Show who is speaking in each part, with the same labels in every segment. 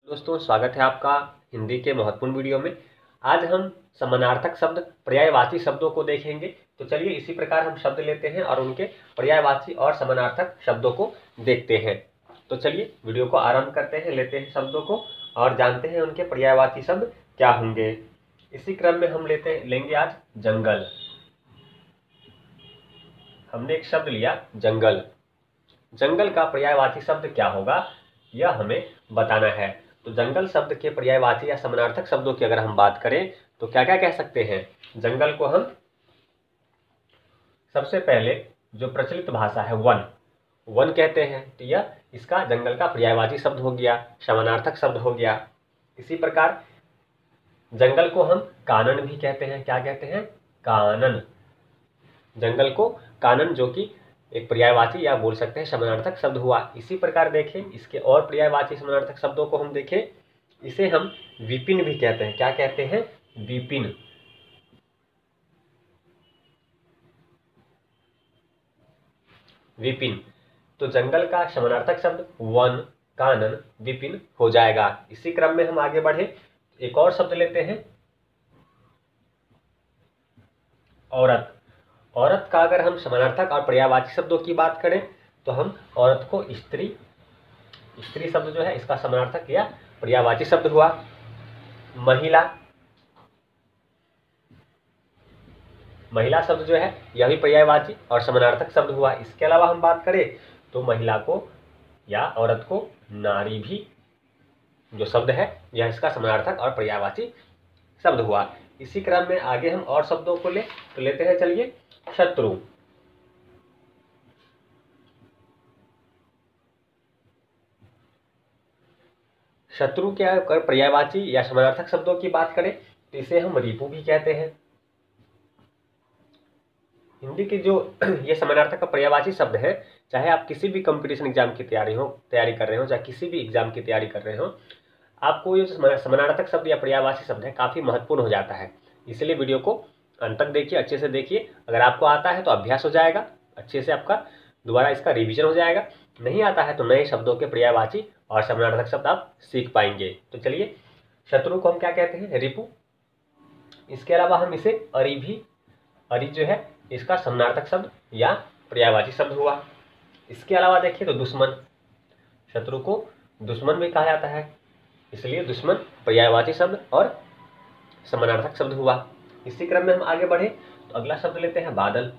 Speaker 1: दोस्तों, स्वागत है आपका हिंदी के महत्वपूर्ण वीडियो में। आज हम समानार्थक शब्द, पर्यायवाची शब्दों को देखेंगे। तो चलिए इसी प्रकार हम शब्द लेते हैं और उनके पर्यायवाची और समानार्थक शब्दों को देखते हैं। तो चलिए वीडियो को आरंभ करते हैं, लेते हैं शब्दों को और जानते हैं उनके पर्यायवाची शब्द क्या होंगे। इसी क्रम में हम लेंगे आज जंगल। हमने एक शब्द लिया जंगल। जंगल का पर्यायवाची शब्द क्या होगा, यह हमें बताना है। तो जंगल शब्द के पर्यायवाची या समानार्थक शब्दों की अगर हम बात करें तो क्या क्या कह सकते हैं। जंगल को हम सबसे पहले जो प्रचलित भाषा है वन, वन कहते हैं। तो यह इसका जंगल का पर्यायवाची शब्द हो गया, समानार्थक शब्द हो गया। इसी प्रकार जंगल को हम कानन भी कहते हैं। क्या कहते हैं? कानन। जंगल को कानन, जो कि एक पर्यायवाची या बोल सकते हैं समानार्थक शब्द हुआ। इसी प्रकार देखें इसके और पर्यायवाची समानार्थक शब्दों को हम देखें, इसे हम विपिन भी कहते हैं। क्या कहते हैं? विपिन। विपिन। तो जंगल का समानार्थक शब्द वन, कानन, विपिन हो जाएगा। इसी क्रम में हम आगे बढ़े, एक और शब्द लेते हैं औरत। औरत का अगर हम समानार्थक और पर्यायवाची शब्दों की बात करें तो हम औरत को स्त्री, स्त्री शब्द जो है इसका समानार्थक या पर्यायवाची शब्द हुआ। महिला, महिला शब्द जो है यह भी पर्यायवाची और समानार्थक शब्द हुआ। इसके अलावा हम बात करें तो महिला को या औरत को नारी भी जो शब्द है यह इसका समानार्थक और पर्यायवाची शब्द हुआ। इसी क्रम में आगे हम और शब्दों को लेते हैं। चलिए शत्रु। शत्रु के अगर पर्यायवाची या समानार्थक शब्दों की बात करें तो इसे हम रिपु भी कहते हैं। हिंदी के जो ये समानार्थक का पर्यायवाची शब्द है, चाहे आप किसी भी कंपटीशन एग्जाम की तैयारी कर रहे हो, चाहे किसी भी एग्जाम की तैयारी कर रहे हो, आपको ये समानार्थक शब्द या पर्यायवाची शब्द है काफी महत्वपूर्ण हो जाता है। इसलिए वीडियो को अंत तक देखिए, अच्छे से देखिए। अगर आपको आता है तो अभ्यास हो जाएगा, अच्छे से आपका दोबारा इसका रिवीजन हो जाएगा। नहीं आता है तो नए शब्दों के पर्यायवाची और समानार्थक शब्द आप सीख पाएंगे। तो चलिए, शत्रु को हम क्या कहते हैं? रिपु। इसके अलावा हम इसे अरि भी, अरि जो है इसका समानार्थक शब्द या पर्यायवाची शब्द हुआ। इसके अलावा देखिए तो दुश्मन, शत्रु को दुश्मन भी कहा जाता है, इसलिए दुश्मन पर्यायवाची शब्द और समानार्थक शब्द हुआ। इसी क्रम में हम आगे बढ़े तो अगला शब्द लेते हैं बादल।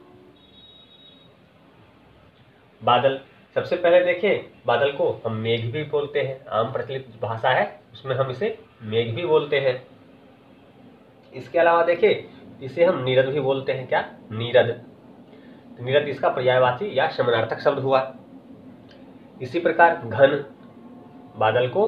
Speaker 1: बादल, सबसे पहले देखें बादल को हम मेघ भी बोलते हैं। आम प्रचलित भाषा है उसमें हम इसे मेघ भी बोलते हैं। इसके अलावा देखें इसे हम नीरद भी बोलते हैं। क्या? नीरद। नीरद इसका पर्यायवाची या समानार्थक शब्द हुआ। इसी प्रकार घन, बादल को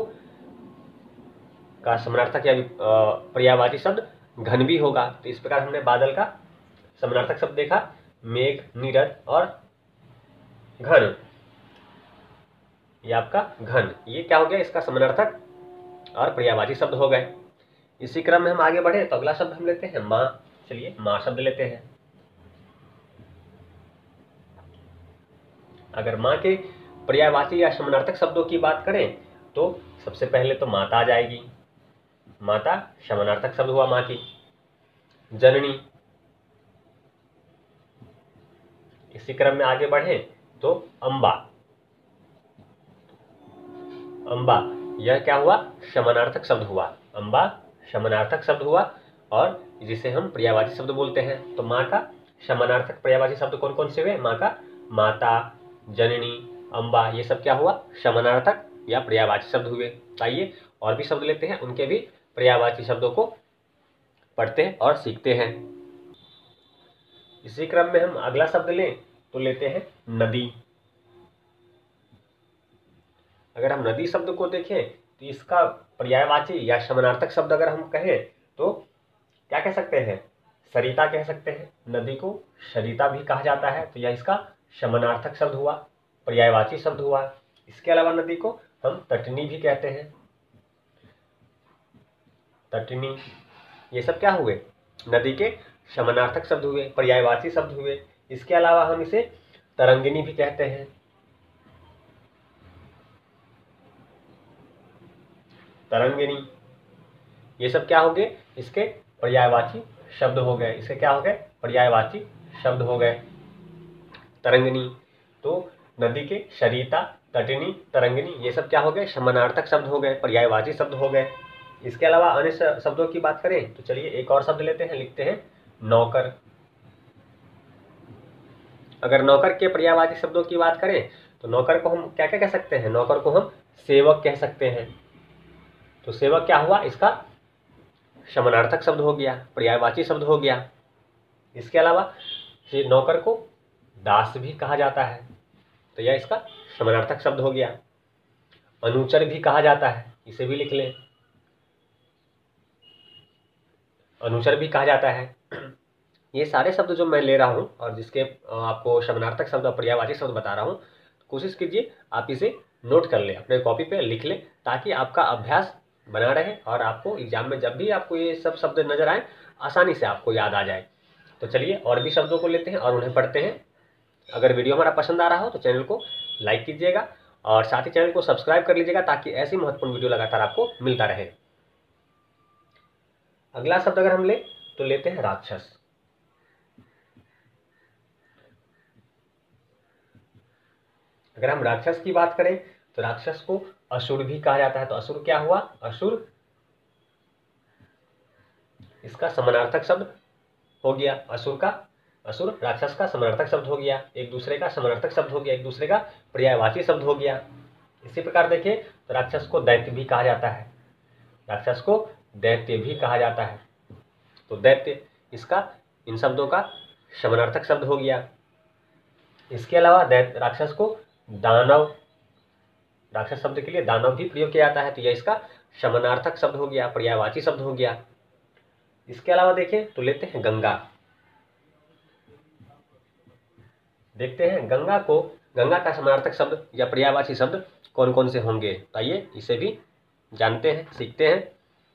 Speaker 1: का समानार्थक या पर्यायवाची शब्द घन भी होगा। तो इस प्रकार हमने बादल का समानार्थक शब्द देखा, मेघ, नीरद और घन। ये आपका घन, ये क्या हो गया? इसका समानार्थक और पर्यायवाची शब्द हो गए। इसी क्रम में हम आगे बढ़े तो अगला शब्द हम लेते हैं माँ। चलिए माँ शब्द लेते हैं। अगर माँ के पर्यायवाची या समानार्थक शब्दों की बात करें तो सबसे पहले तो माता आ जाएगी। माता समानार्थक शब्द हुआ माँ की। जननी। इसी क्रम में आगे बढ़े तो अम्बा। अम्बा, यह क्या हुआ? समानार्थक शब्द हुआ। अम्बा समानार्थक शब्द हुआ और जिसे हम पर्यायवाची शब्द बोलते हैं। तो माँ का समानार्थक पर्यायवाची शब्द कौन कौन से हुए? माँ का माता, जननी, अम्बा, ये सब क्या हुआ? समानार्थक या पर्यायवाची शब्द हुए। आइए और भी शब्द लेते हैं, उनके भी पर्यायवाची शब्दों को पढ़ते हैं और सीखते हैं। इसी क्रम में हम अगला शब्द लें तो लेते हैं नदी। अगर हम नदी शब्द को देखें तो इसका पर्यायवाची या समानार्थक शब्द अगर हम कहें तो क्या कह सकते हैं? सरिता कह सकते हैं। नदी को सरिता भी कहा जाता है, तो यह इसका समानार्थक शब्द हुआ, पर्यायवाची शब्द हुआ। इसके अलावा नदी को हम तटनी भी कहते हैं। तटनी, ये सब क्या हुए? नदी के समानार्थक शब्द हुए, पर्यायवाची शब्द हुए। इसके अलावा हम इसे तरंगिनी भी कहते हैं। तरंगिणी, ये सब क्या हो गए, इसके पर्यायवाची शब्द हो गए। इसके क्या हो गए, पर्यायवाची शब्द हो गए। तरंगिणी, तो नदी के सरिता, तटिनी, तरंगिणी, ये सब क्या हो गए, समानार्थक शब्द हो गए, पर्यायवाची शब्द हो गए। इसके अलावा अन्य शब्दों की बात करें तो चलिए एक और शब्द लेते हैं, लिखते हैं नौकर। अगर नौकर के पर्यायवाची शब्दों की बात करें तो नौकर को हम क्या क्या कह सकते हैं, नौकर को हम सेवक कह सकते हैं। तो सेवक क्या हुआ, इसका समानार्थक शब्द हो गया, पर्यायवाची शब्द हो गया। इसके अलावा नौकर को दास भी कहा जाता है, तो यह इसका समानार्थक शब्द हो गया। अनुचर भी कहा जाता है, इसे भी लिख लें, अनुचर भी कहा जाता है। ये सारे शब्द जो मैं ले रहा हूँ और जिसके आपको समानार्थक शब्द और पर्यायवाची शब्द बता रहा हूँ, कोशिश कीजिए आप इसे नोट कर लें, अपने कॉपी पे लिख लें, ताकि आपका अभ्यास बना रहे और आपको एग्जाम में जब भी आपको ये सब शब्द नजर आए आसानी से आपको याद आ जाए। तो चलिए और भी शब्दों को लेते हैं और उन्हें पढ़ते हैं। अगर वीडियो हमारा पसंद आ रहा हो तो चैनल को लाइक कीजिएगा और साथ ही चैनल को सब्सक्राइब कर लीजिएगा, ताकि ऐसी महत्वपूर्ण वीडियो लगातार आपको मिलता रहे। अगला शब्द अगर हम ले तो लेते हैं राक्षस। अगर हम राक्षस की बात करें तो राक्षस को असुर भी कहा जाता है। तो असुर क्या हुआ, असुर इसका समानार्थक शब्द हो गया। असुर राक्षस का समानार्थक शब्द हो गया, एक दूसरे का समानार्थक शब्द हो गया, एक दूसरे का पर्यायवाची शब्द हो गया। इसी प्रकार देखिए तो राक्षस को दैत्य भी कहा जाता है, राक्षस को दैत्य भी कहा जाता है। तो दैत्य इसका इन शब्दों का समानार्थक शब्द हो गया। इसके अलावा राक्षस को दानव, राक्षस शब्द के लिए दानव भी प्रयोग किया जाता है, तो यह इसका समानार्थक शब्द हो गया, पर्यायवाची शब्द हो गया। इसके अलावा देखें तो लेते हैं गंगा। देखते हैं गंगा का समानार्थक शब्द या पर्यायवाची शब्द कौन कौन से होंगे, तो आइए इसे भी जानते हैं, सीखते हैं।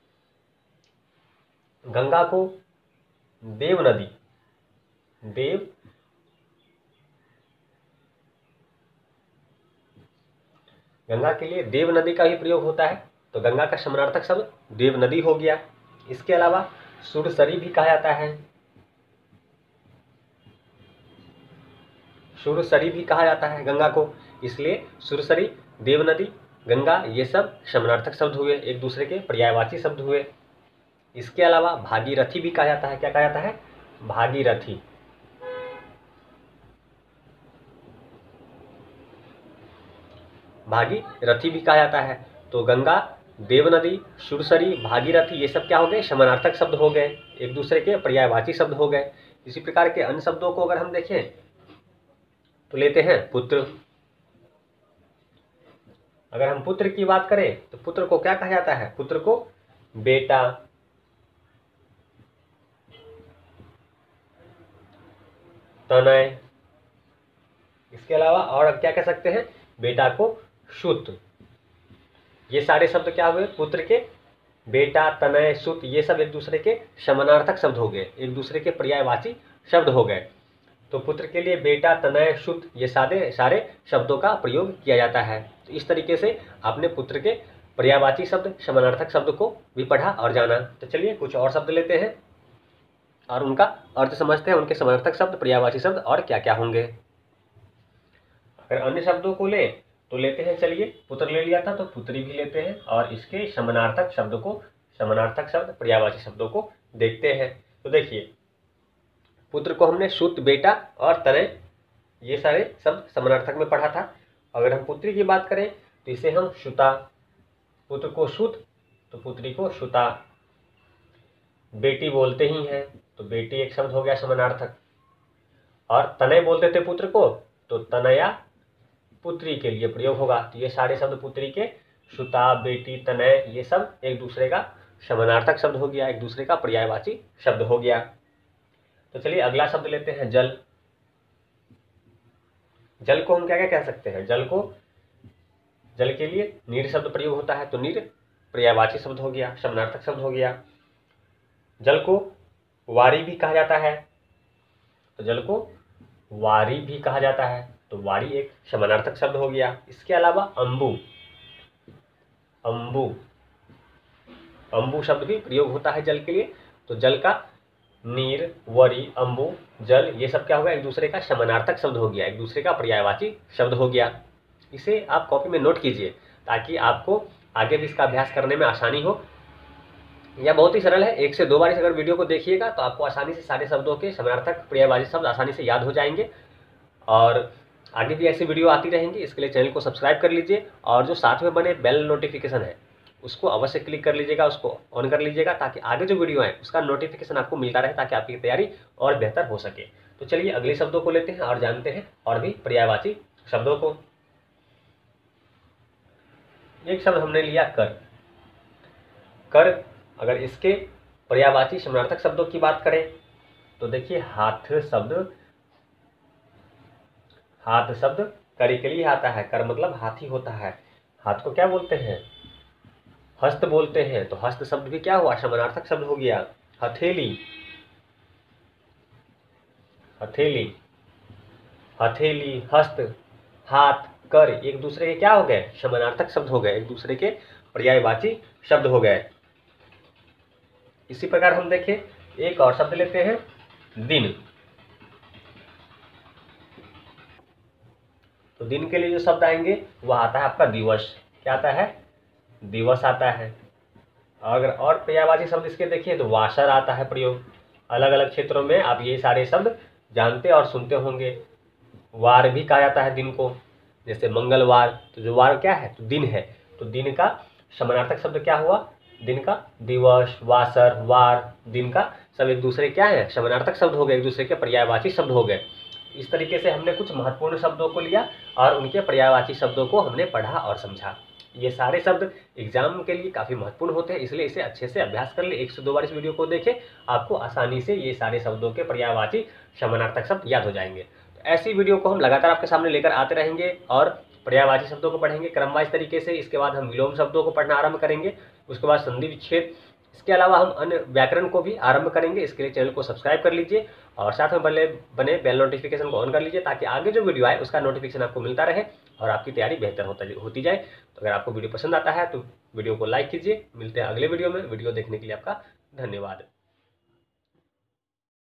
Speaker 1: गंगा को देव नदी, गंगा के लिए देव नदी का भी प्रयोग होता है, तो गंगा का समानार्थक शब्द देव नदी हो गया। इसके अलावा सुरसरी भी कहा जाता है, सुरसरी भी कहा जाता है गंगा को, इसलिए सुरसरी, देव नदी, गंगा ये सब समानार्थक शब्द हुए, एक दूसरे के पर्यायवाची शब्द हुए। इसके अलावा भागीरथी भी कहा जाता है, क्या कहा जाता है, भागीरथी। भागीरथी भी कहा जाता है। तो गंगा, देवनदी, सुरसरी, भागीरथी ये सब क्या हो गए, समानार्थक शब्द हो गए, एक दूसरे के पर्यायवाची शब्द हो गए। इसी प्रकार के अन्य शब्दों को अगर हम देखें तो लेते हैं पुत्र। अगर हम पुत्र की बात करें तो पुत्र को क्या कहा जाता है, पुत्र को बेटा, तनय, इसके अलावा और क्या कह सकते हैं, बेटा को सुत। ये सारे शब्द क्या हुए, पुत्र के बेटा, तनय, सुत, ये सब एक दूसरे के समानार्थक शब्द हो गए, एक दूसरे के पर्यायवाची शब्द हो गए। तो पुत्र के लिए बेटा, तनय, सुत ये सारे शब्दों का प्रयोग किया जाता है। तो इस तरीके से आपने पुत्र के पर्यायवाची शब्द, समानार्थक शब्द को भी पढ़ा और जाना। तो चलिए कुछ और शब्द लेते हैं और उनका अर्थ समझते हैं, उनके समानार्थक शब्द, पर्यायवाची शब्द और क्या क्या होंगे। अगर अन्य शब्दों को ले तो लेते हैं, चलिए पुत्र ले लिया था तो पुत्री भी लेते हैं और इसके समानार्थक शब्द को, समानार्थक शब्द, पर्यायवाची शब्दों को देखते हैं। तो देखिए पुत्र को हमने सुत, बेटा और तनय ये सारे शब्द समानार्थक में पढ़ा था। अगर हम पुत्री की बात करें तो इसे हम सुता, पुत्र को सुत तो पुत्री को सुता। बेटी बोलते ही हैं तो बेटी एक शब्द हो गया समानार्थक, और तनय बोलते थे पुत्र को तो तनया पुत्री के लिए प्रयोग होगा। तो ये सारे शब्द पुत्री के, सुता, बेटी, तनय ये सब एक दूसरे का समानार्थक शब्द हो गया, एक दूसरे का पर्यायवाची शब्द हो गया। तो चलिए अगला शब्द लेते हैं जल। जल को हम क्या क्या कह सकते हैं, जल के लिए नीर शब्द प्रयोग होता है, तो नीर पर्यायवाची शब्द हो गया, समानार्थक शब्द हो गया। जल को वारी भी कहा जाता है, तो जल को वारी भी कहा जाता है, तो वारी एक समानार्थक शब्द हो गया। इसके अलावा अम्बु, अम्बु शब्द भी प्रयोग होता है जल के लिए। तो जल का नीर, वरी, अम्बु, जल, ये सब क्या हो गया, एक दूसरे का समानार्थक शब्द हो गया, एक दूसरे का पर्यायवाची शब्द हो गया। इसे आप कॉपी में नोट कीजिए ताकि आपको आगे भी इसका अभ्यास करने में आसानी हो। यह बहुत ही सरल है, 1 से 2 बार इस अगर वीडियो को देखिएगा तो आपको आसानी से सारे शब्दों के समानार्थक पर्यायवाची शब्द आसानी से याद हो जाएंगे। और आगे भी ऐसी वीडियो आती रहेंगी, इसके लिए चैनल को सब्सक्राइब कर लीजिए और जो साथ में बने बेल नोटिफिकेशन है उसको अवश्य क्लिक कर लीजिएगा, उसको ऑन कर लीजिएगा ताकि आगे जो वीडियो है उसका नोटिफिकेशन आपको मिलता रहे, ताकि आपकी तैयारी और बेहतर हो सके। तो चलिए अगले शब्दों को लेते हैं और जानते हैं और भी पर्यायवाची शब्दों को। एक शब्द हमने लिया कर। कर, अगर इसके पर्यायवाची समानार्थक शब्दों की बात करें तो देखिए हाथ शब्द, हाथ शब्द कर के लिए आता है। कर मतलब हाथी होता है। हाथ को क्या बोलते हैं, हस्त बोलते हैं। तो हस्त शब्द भी क्या हुआ, समानार्थक शब्द हो गया। हथेली, हथेली, हथेली, हस्त, हाथ, कर, एक दूसरे के क्या हो गए, समानार्थक शब्द हो गए, एक दूसरे के पर्यायवाची शब्द हो गए। इसी प्रकार हम देखें एक और शब्द लेते हैं, दिन। तो दिन के लिए जो शब्द आएंगे वह आता है आपका दिवस। क्या आता है, दिवस आता है। अगर और पर्यायवाची शब्द इसके देखिए तो वाशर आता है प्रयोग। अलग अलग क्षेत्रों में आप ये सारे शब्द जानते और सुनते होंगे। वार भी कहा जाता है दिन को, जैसे मंगलवार। तो जो वार क्या है, तो दिन है। तो दिन का समानार्थक शब्द क्या हुआ, दिन का दिवस, वासर, वार, दिन का, सब एक दूसरे क्या है, समानार्थक शब्द हो गए, एक दूसरे के पर्यायवाची शब्द हो गए। इस तरीके से हमने कुछ महत्वपूर्ण शब्दों को लिया और उनके पर्यायवाची शब्दों को हमने पढ़ा और समझा। ये सारे शब्द एग्जाम के लिए काफ़ी महत्वपूर्ण होते हैं, इसलिए इसे अच्छे से अभ्यास कर ले। 1 से 2 बार इस वीडियो को देखें, आपको आसानी से ये सारे शब्दों के पर्यायवाची समानार्थक शब्द याद हो जाएंगे। तो ऐसी वीडियो को हम लगातार आपके सामने लेकर आते रहेंगे और पर्यायवाची शब्दों को पढ़ेंगे क्रमवाइज तरीके से। इसके बाद हम विलोम शब्दों को पढ़ना आरंभ करेंगे, उसके बाद संधि विच्छेद, इसके अलावा हम अन्य व्याकरण को भी आरंभ करेंगे। इसके लिए चैनल को सब्सक्राइब कर लीजिए और साथ में बने बेल नोटिफिकेशन को ऑन कर लीजिए ताकि आगे जो वीडियो आए उसका नोटिफिकेशन आपको मिलता रहे और आपकी तैयारी बेहतर होती जाए। तो अगर आपको वीडियो पसंद आता है तो वीडियो को लाइक कीजिए। मिलते हैं अगले वीडियो में। वीडियो देखने के लिए आपका धन्यवाद।